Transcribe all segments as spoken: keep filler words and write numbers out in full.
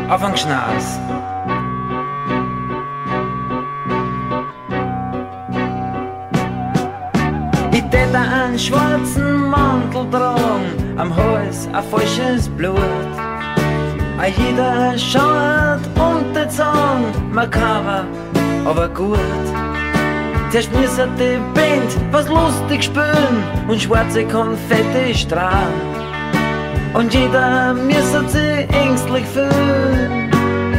auf den Schnauz. Ich tät einen schwarzen Mantel tragen, am Hals ein falsches Blut. A jeder schaut und die Zahn, makaber, aber gut. Zuerst müssen die Band was lustig spielen und schwarze Konfetti strahlen. Und jeder müsse sich ängstlich fühlen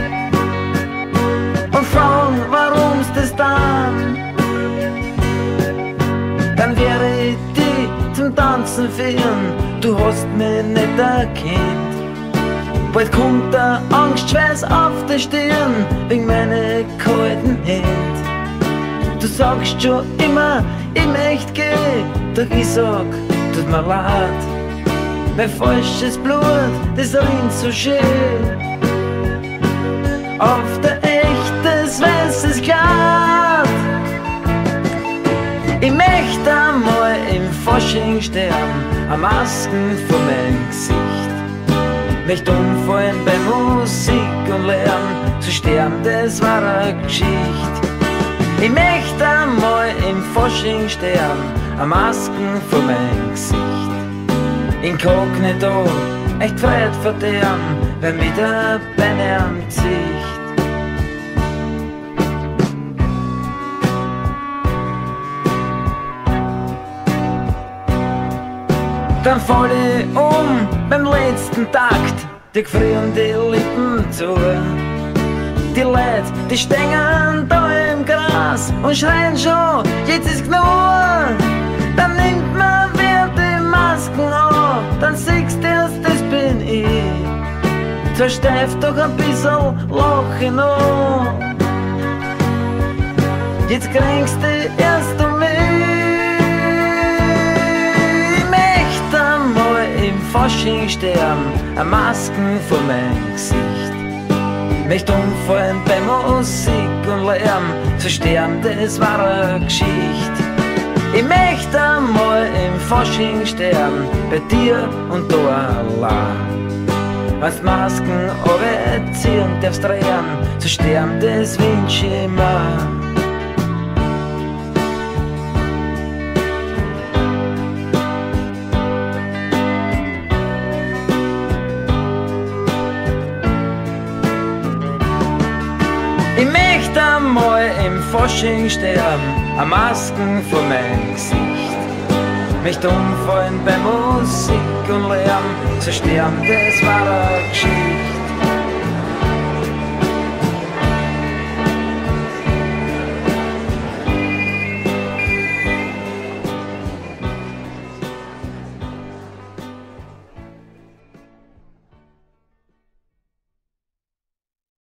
und fragen, warum's das dann? Dann wäre ich dich zum Tanzen führen, du hast mich nicht erkannt. Bald kommt der Angstschweiß auf die Stirn wegen meine kalten Hände. Du sagst schon immer, ich möcht gehen, doch ich sag, tut mir leid. Mein falsches Blut, das rinnt so schön auf der echtes weißes Kleid. Ich möcht einmal im Fasching sterben, am Masken vor meinem Gesicht. Möcht umfallen bei Musik und Lärm, zu sterben, das war eine Geschichte. Ich möcht einmal im Fasching sterben, am Masken vor meinem Gesicht. Inkognito, echt Freiheit verderben, wer mit der Beine am Zicht. Dann fall ich um beim letzten Takt, die frieren die Lippen zu. Die Leute, die stehen da im Gras und schreien schon, jetzt ist genug. Dann nimmt man wer die Masken ab, dann siehst du erst, das bin ich. Zwar steif, doch ein bisschen lache noch. Jetzt kränkst du erst um mich. Im Fasching sterben, a Masken vor mein Gesicht. Möcht umfallen bei Musik und Lärm, zu sterben, das war eine Geschichte. Ich möcht einmal im Fasching sterben, bei dir und da allein. Wenn's Masken runterziehen darfst drehen, zu sterben, das wünsch ich mir. Ich möcht einmal im Fasching sterben, a Masken vor mein Gesicht. Möcht umfallen bei Musik und Lärm, zu sterben, das war eine Geschichte.